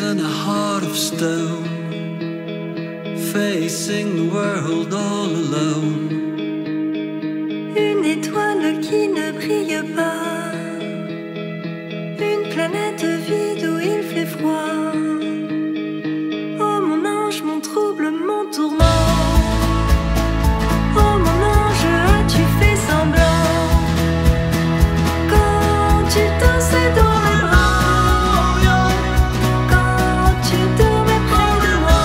and a heart of stone, facing the world all alone. Une étoile qui ne brille pas, une planète vide où il fait froid. Oh mon ange, mon trouble, mon tourment. Oh mon ange, as-tu fait semblant quand tu dansais dans mes bras, quand tu dormais près de moi.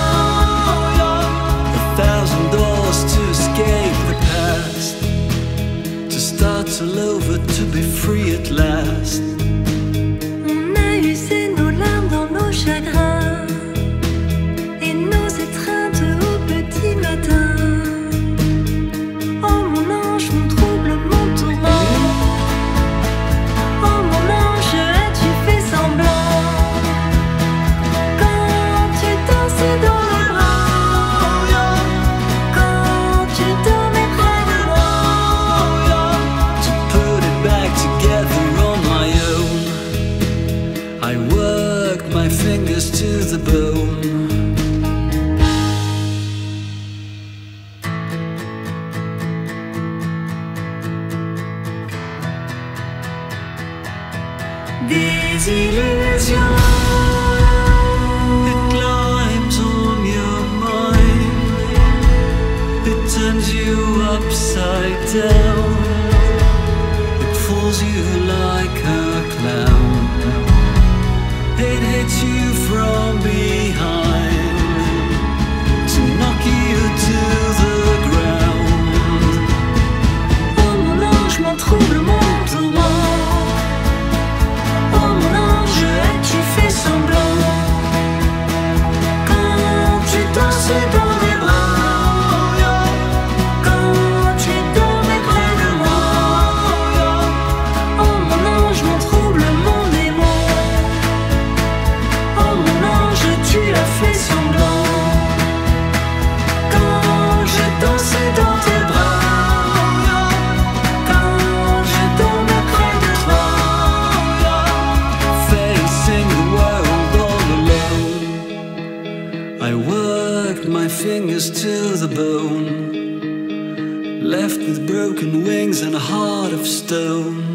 A thousand doors to escape the past, to start all over, to be free at last. On a usé nos larmes dans nos chagrins et nos étreintes au petit matin. Oh mon ange, mon trouble, mon tourment. Oh mon ange, as-tu fait semblant quand tu dansais dans mes bras, quand tu dormais près de moi. To put it back together on my own, I worked my fingers to the bone. Des illusions. It climbs on your mind, it turns you upside down, it fools you like a clown, it hits you from behind to knock you to the ground. Oh mon ange, mon trouble, mon tourment. Oh mon ange, as-tu fait semblant quand tu dansais dans mes bras, quand tu dormais près de moi. Oh mon ange, mon trouble, mon démon. Oh mon ange, tu as fait semblant quand je dansais dans tes bras, quand je dormais près de toi. Facing the world all alone, I worked my fingers to the bone, left with broken wings and a heart of stone.